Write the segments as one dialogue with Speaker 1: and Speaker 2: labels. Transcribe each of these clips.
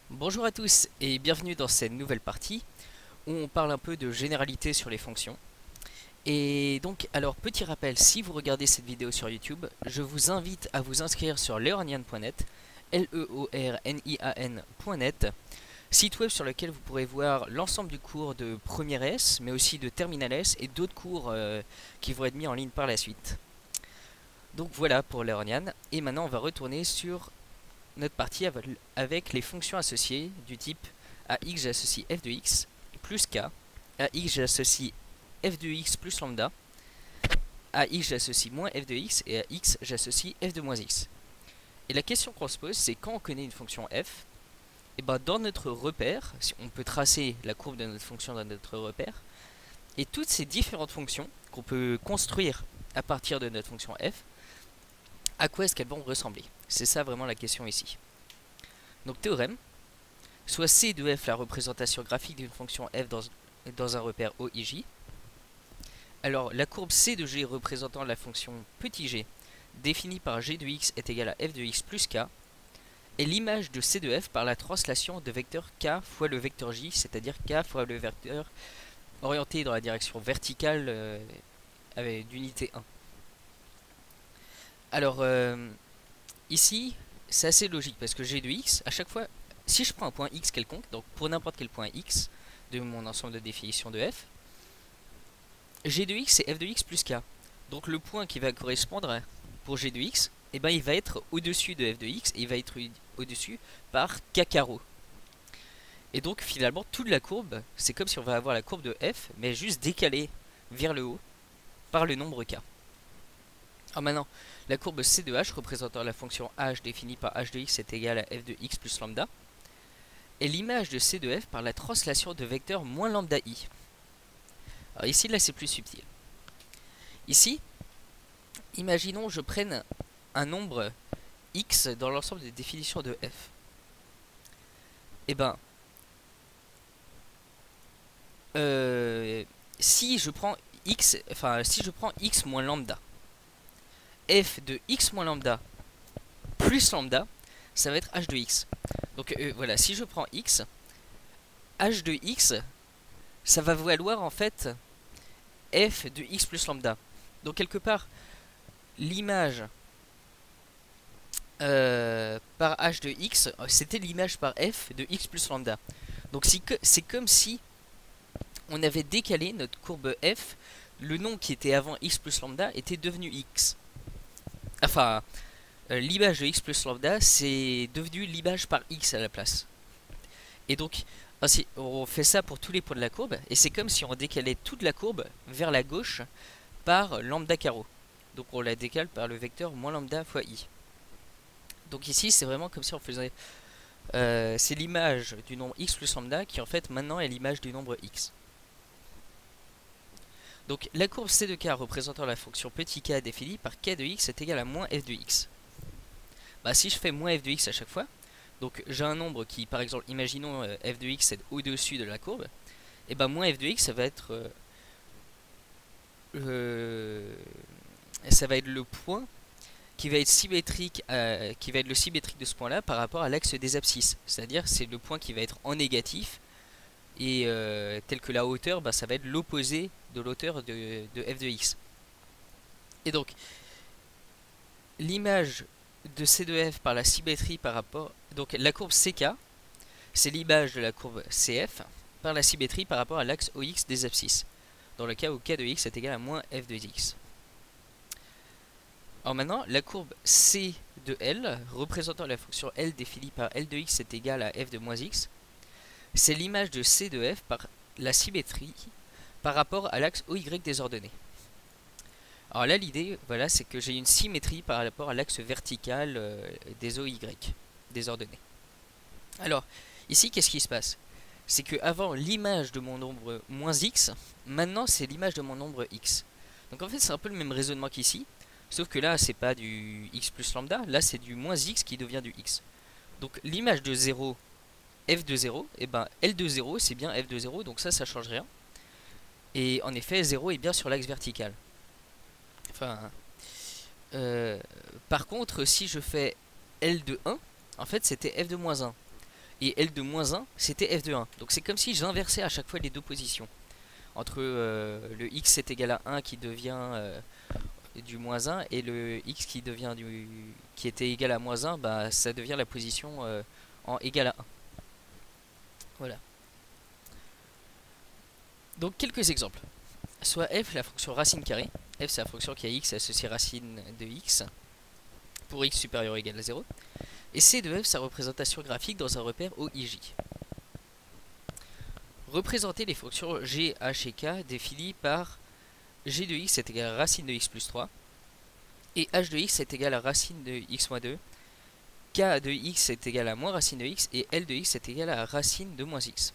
Speaker 1: Bonjour à tous et bienvenue dans cette nouvelle partie où on parle un peu de généralité sur les fonctions. Et donc, alors petit rappel, si vous regardez cette vidéo sur YouTube, je vous invite à vous inscrire sur leornian.net, leornian.net, site web sur lequel vous pourrez voir l'ensemble du cours de première S, mais aussi de terminale S et d'autres cours qui vont être mis en ligne par la suite. Donc voilà pour Leornian, et maintenant on va retourner sur notre partie avec les fonctions associées du type à x j'associe f de x plus k, à x j'associe f de x plus lambda, à x j'associe moins f de x et à x j'associe f de moins x. Et la question qu'on se pose, c'est quand on connaît une fonction f, et ben dans notre repère, si on peut tracer la courbe de notre fonction dans notre repère, et toutes ces différentes fonctions qu'on peut construire à partir de notre fonction f, à quoi est-ce qu'elles vont ressembler? C'est ça vraiment la question ici. Donc théorème, soit C de f la représentation graphique d'une fonction f dans un repère OIJ. Alors la courbe C de g représentant la fonction petit g définie par g de x est égale à f de x plus k est l'image de C de f par la translation de vecteur k fois le vecteur j, c'est-à-dire k fois le vecteur orienté dans la direction verticale d'unité 1. Alors ici c'est assez logique parce que g de x, à chaque fois, si je prends un point x quelconque, donc pour n'importe quel point x de mon ensemble de définition de f, g de x c'est f de x plus k. Donc le point qui va correspondre pour g de x, eh ben, il va être au-dessus de f de x et il va être au-dessus par k carreau. Et donc finalement toute la courbe, c'est comme si on va avoir la courbe de f, mais juste décalée vers le haut par le nombre k. Alors maintenant, la courbe C de h représentant la fonction h définie par h de x est égale à f de x plus lambda est l'image de C de f par la translation de vecteur moins lambda i. Alors ici, là, c'est plus subtil. Ici, imaginons je prenne un nombre x dans l'ensemble des définitions de f. Et ben, si je prends x moins lambda, f de x moins lambda plus lambda, ça va être h de x. Donc voilà, si je prends x, h de x, ça va valoir en fait f de x plus lambda. Donc quelque part, l'image par h de x, c'était l'image par f de x plus lambda. Donc c'est comme si on avait décalé notre courbe f, le nom qui était avant x plus lambda était devenu x. Enfin, l'image de x plus lambda, c'est devenu l'image par x à la place. Et donc, ainsi, on fait ça pour tous les points de la courbe, et c'est comme si on décalait toute la courbe vers la gauche par lambda carreau. Donc on la décale par le vecteur moins lambda fois i. Donc ici, c'est vraiment comme si on faisait... c'est l'image du nombre x plus lambda qui en fait maintenant est l'image du nombre x. Donc la courbe C de k représentant la fonction petit k définie par k de x est égale à moins f de x. Bah si je fais moins f de x à chaque fois, donc j'ai un nombre qui, par exemple, imaginons f de x est au-dessus de la courbe, et bah moins f de x ça va être le point qui va être symétrique, qui va être le symétrique de ce point-là par rapport à l'axe des abscisses. C'est-à-dire c'est le point qui va être en négatif et tel que la hauteur, bah, ça va être l'opposé de l'hauteur de f de x. Et donc l'image de C de f par la symétrie par rapport... Donc la courbe CK, c'est l'image de la courbe CF par la symétrie par rapport à l'axe OX des abscisses, dans le cas où K de x est égal à moins f de x. Alors maintenant, la courbe C de L, représentant la fonction L définie par L de x est égal à f de moins x, c'est l'image de C de f par la symétrie par rapport à l'axe OY des ordonnées. Alors là, l'idée, voilà, c'est que j'ai une symétrie par rapport à l'axe vertical des OY, des ordonnées. Alors, ici, qu'est-ce qui se passe? C'est que avant l'image de mon nombre moins x, maintenant c'est l'image de mon nombre x. Donc en fait, c'est un peu le même raisonnement qu'ici, sauf que là, c'est pas du x plus lambda, là c'est du moins x qui devient du x. Donc l'image de 0, f de 0, et ben L de 0, c'est bien f de 0, donc ça change rien. Et en effet, 0 est bien sur l'axe vertical. Enfin, par contre, si je fais L de 1, en fait c'était f de moins 1. Et L de moins 1, c'était F de 1. Donc c'est comme si j'inversais à chaque fois les deux positions. Entre le x est égal à 1 qui devient du moins 1 et le x qui était égal à moins 1, bah, ça devient la position en égal à 1. Voilà. Donc quelques exemples. Soit f la fonction racine carrée. F c'est la fonction qui a x associée racine de x pour x supérieur ou égal à 0. Et c de f sa représentation graphique dans un repère OIJ. Représenter les fonctions g, h et k définies par g de x est égal à racine de x plus 3 et h de x est égal à racine de x moins 2, k de x est égal à moins racine de x et l de x est égal à racine de moins x.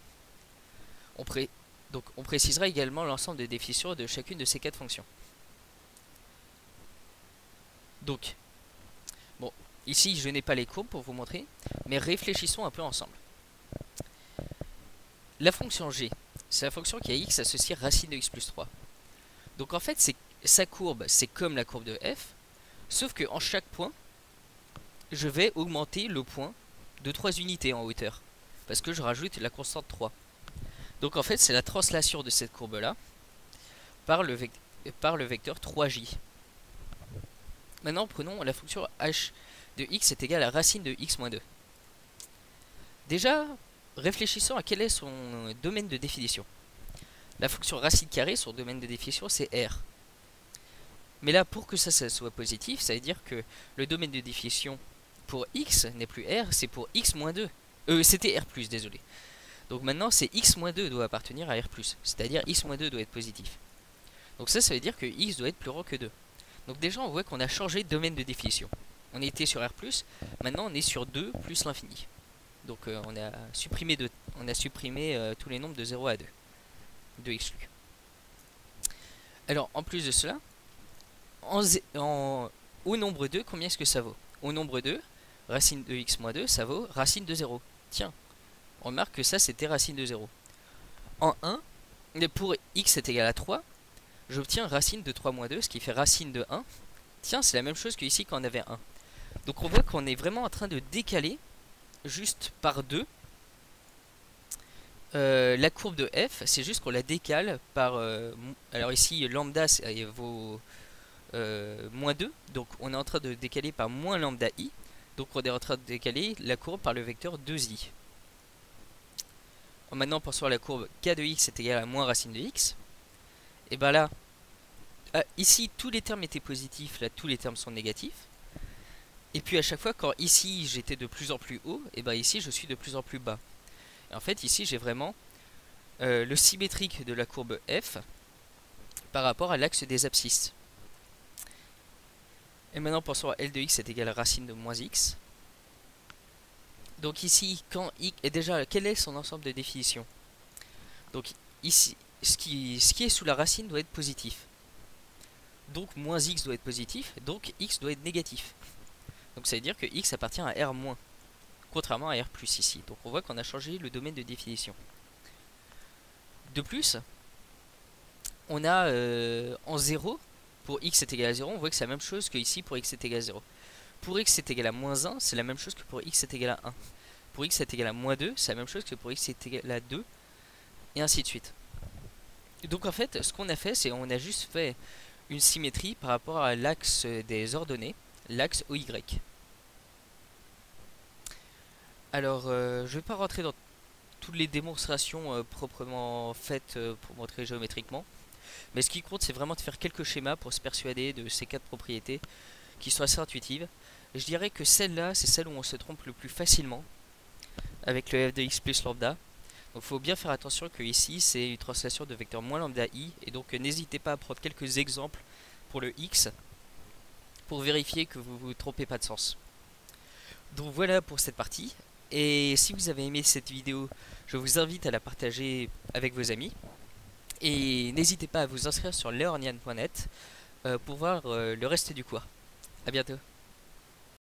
Speaker 1: Donc on précisera également l'ensemble de définitions de chacune de ces quatre fonctions. Donc, bon, ici je n'ai pas les courbes pour vous montrer, mais réfléchissons un peu ensemble. La fonction g, c'est la fonction qui a x associée racine de x plus 3. Donc en fait, sa courbe, c'est comme la courbe de f, sauf que en chaque point, je vais augmenter le point de 3 unités en hauteur, parce que je rajoute la constante 3. Donc en fait, c'est la translation de cette courbe-là par le vecteur 3j. Maintenant, prenons la fonction h de x est égal à racine de x moins 2. Déjà, réfléchissons à quel est son domaine de définition. La fonction racine carrée, son domaine de définition, c'est R. Mais là, pour que ça soit positif, ça veut dire que le domaine de définition pour x n'est plus R, c'est pour x moins 2. C'était R+, désolé. Donc maintenant, c'est x moins 2 doit appartenir à R+, c'est-à-dire x moins 2 doit être positif. Donc ça veut dire que x doit être plus grand que 2. Donc déjà, on voit qu'on a changé de domaine de définition. On était sur R+, maintenant on est sur 2 plus l'infini. Donc on a supprimé tous les nombres de 0 à 2. 2 exclus. Alors, en plus de cela, au nombre 2, combien est-ce que ça vaut? Au nombre 2, racine de x moins 2, ça vaut racine de 0. Tiens, on remarque que ça, c'était racine de 0. En 1, pour x est égal à 3, j'obtiens racine de 3 moins 2, ce qui fait racine de 1. Tiens, c'est la même chose qu'ici quand on avait 1. Donc on voit qu'on est vraiment en train de décaler, juste par 2, la courbe de f, c'est juste qu'on la décale par... alors ici, lambda vaut moins 2, donc on est en train de décaler par moins lambda i, donc on est en train de décaler la courbe par le vecteur 2i. Maintenant, pensons à la courbe k de x est égal à moins racine de x. Et ben là, ici, tous les termes étaient positifs, là, tous les termes sont négatifs. Et puis à chaque fois, quand ici, j'étais de plus en plus haut, et ben ici, je suis de plus en plus bas. En fait, ici, j'ai vraiment le symétrique de la courbe f par rapport à l'axe des abscisses. Et maintenant, pensons à L de x est égal à racine de moins x. Donc ici, quand x... Et déjà, quel est son ensemble de définition? Donc ici, ce qui est sous la racine doit être positif. Donc moins x doit être positif, donc x doit être négatif. Donc ça veut dire que x appartient à R-, contrairement à R+ ici. Donc on voit qu'on a changé le domaine de définition. De plus, on a en 0, pour x est égal à 0, on voit que c'est la même chose que ici pour x est égal à 0. Pour x est égal à moins 1, c'est la même chose que pour x est égal à 1. Pour x est égal à moins 2, c'est la même chose que pour x est égal à 2, et ainsi de suite. Donc en fait, ce qu'on a fait, c'est on a juste fait une symétrie par rapport à l'axe des ordonnées, l'axe OY. Alors, je ne vais pas rentrer dans toutes les démonstrations proprement faites pour montrer géométriquement. Mais ce qui compte, c'est vraiment de faire quelques schémas pour se persuader de ces quatre propriétés qui sont assez intuitives. Je dirais que celle-là, c'est celle où on se trompe le plus facilement avec le f de x plus lambda. Donc il faut bien faire attention que ici, c'est une translation de vecteur moins lambda i. Et donc n'hésitez pas à prendre quelques exemples pour le x pour vérifier que vous ne vous trompez pas de sens. Donc voilà pour cette partie. Et si vous avez aimé cette vidéo, je vous invite à la partager avec vos amis. Et n'hésitez pas à vous inscrire sur learnian.net pour voir le reste du cours. A bientôt.